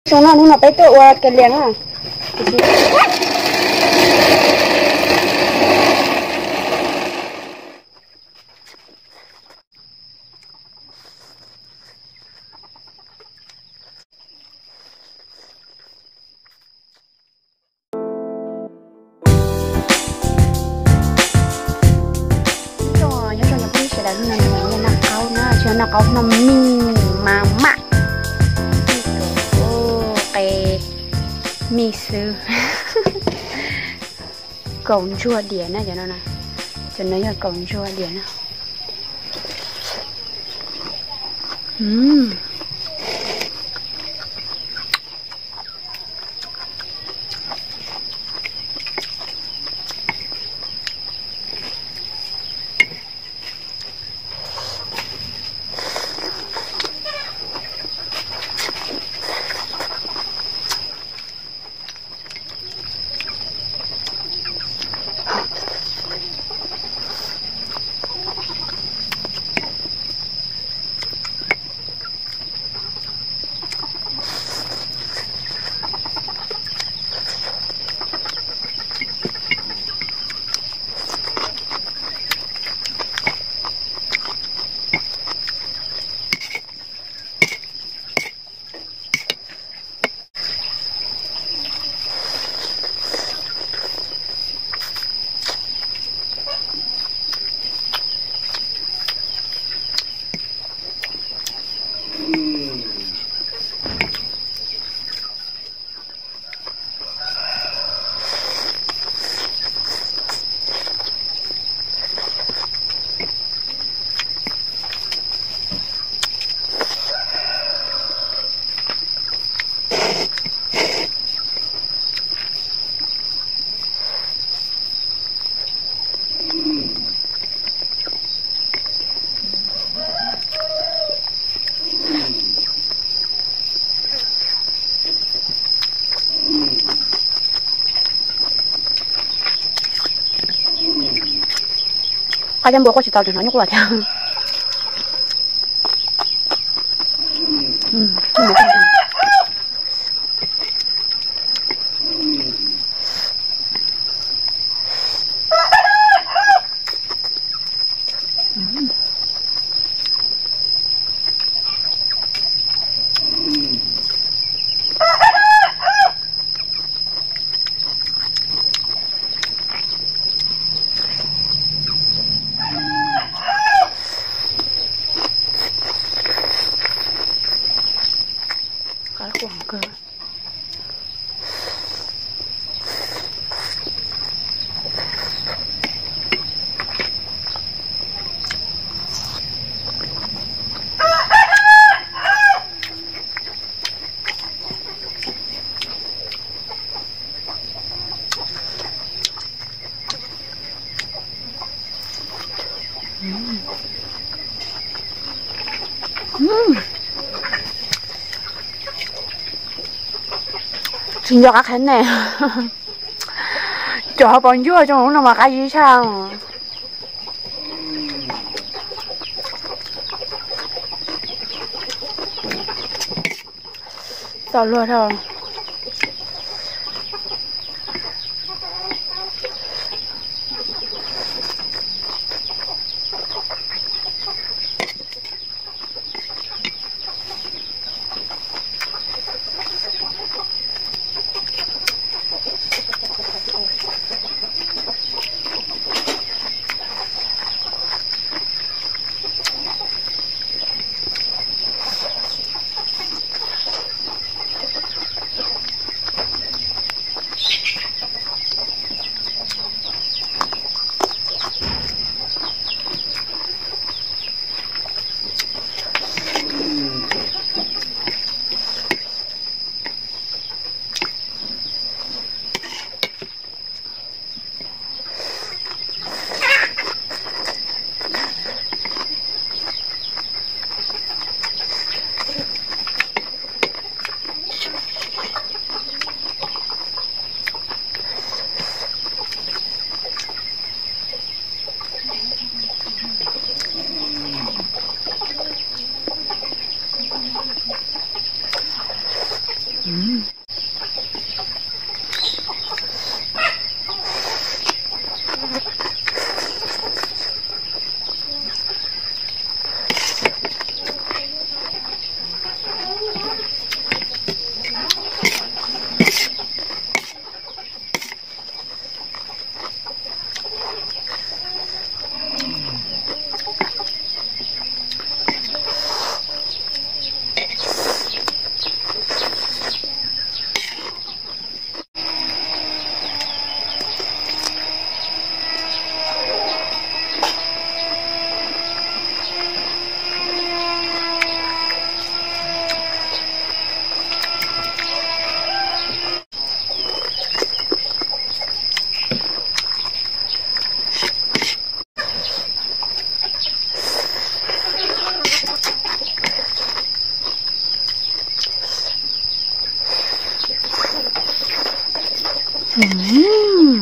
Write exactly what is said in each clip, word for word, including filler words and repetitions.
Xong nó nó phải tự cái liền à. Nó có nó mình mà mặn cái mì sư cổng chua điển này cho nó này cho nó là cổng chua điển này. Ừm 가장 먹고 싶다 좀 아닐 것 같아. 음, 좀 먹고 싶다. 음. Cái quảng cơ. 음. 음. 진짜 깍했네. 저번 주에 좀 오늘 막 아주 참. 떨려 더. Ừm.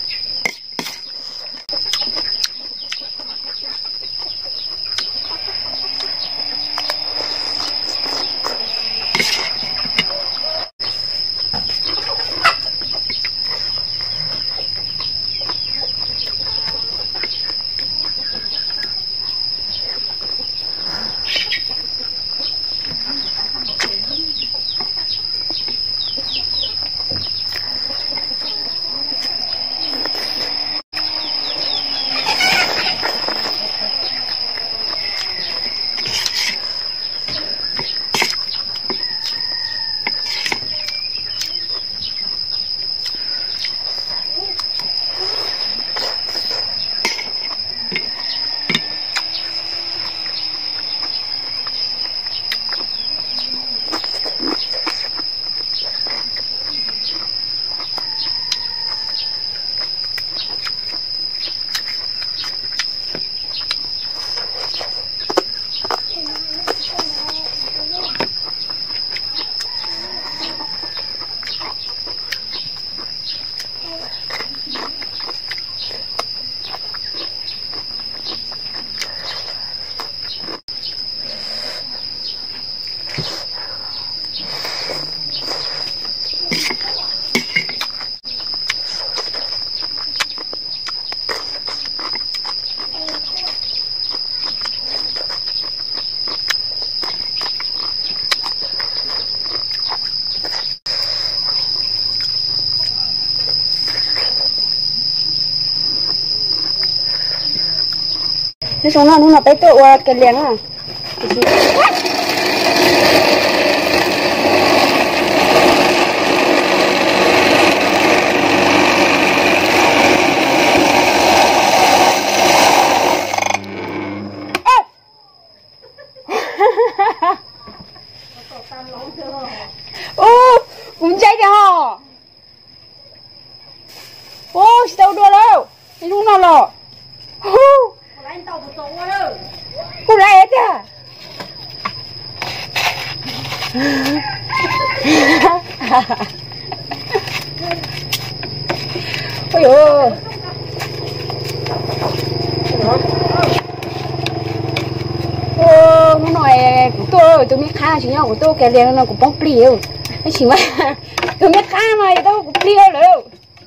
Nó xuống nó nó tới tụ cái liếng à. Ô, cũng chạy đi hả? Ô, đâu đùa đâu? Cái lúc nào lọ? Anh tàu một số rồi. Cô ra hết à? Ôi dồi. Ô, nó nói của tôi, tôi biết khá chứ nhau của tôi kẻ liền nó cũng bóng pliêu. Nó chỉ mà tôi biết khá mà tôi cũng pliêu rồi.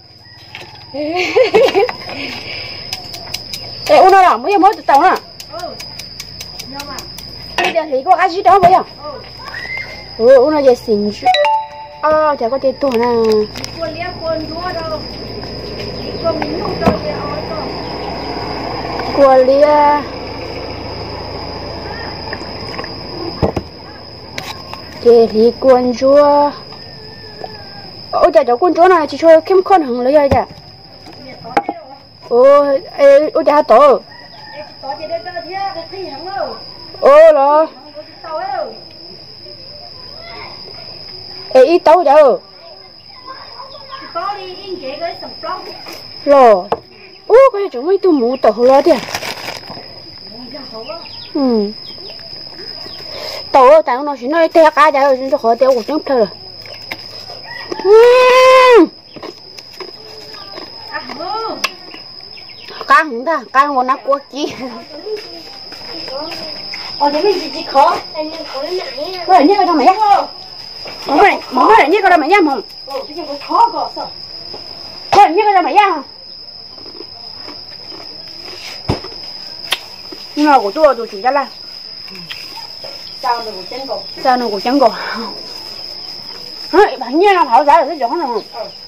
Ê, uno là mới mới tàu nè. Ừ. Nhưng mà bây giờ thì có cái gì đó vậy à? Ừ. Ừ, uno giờ xin chứ. À, chả có tiền tuổi nè. Quân lia quân đua đâu. Quân mình không đâu để ở đâu. Của lia. Chị thì quân chúa. Ôi chả cháu quân chúa này chỉ cho kiếm con hằng lấy ra chả. Ô, ê, ô chả tổ. Có gì đây đâu thế, cái gì hả đâu. Ô rồi. Ê, ít tấu chả. Có đi in cái cái sầm lông. Rồi. Ô, cái chúng mấy tôi muốn tổ lo đi à. Ừ. Tổ tại nó chỉ nói té cá chả rồi, chúng khỏi té của chúng thôi rồi. Cá không ta, cá ngon nát quá chi. Ờ, thế mình chỉ khó, anh nên có cái này. Cái này nhớ trong mày á? Mày mày mày nhớ cái đó mày nhá mày. Ồ, chứ không có khó có sao. Mày nhớ cái đó mày nhá. Nhưng mà của tôi tôi chỉ ra là Sao nó cũng chân cổ. sao nó cũng chẳng có. Hả, bạn nhớ nó thảo giá là cái chỗ nào. Ờ.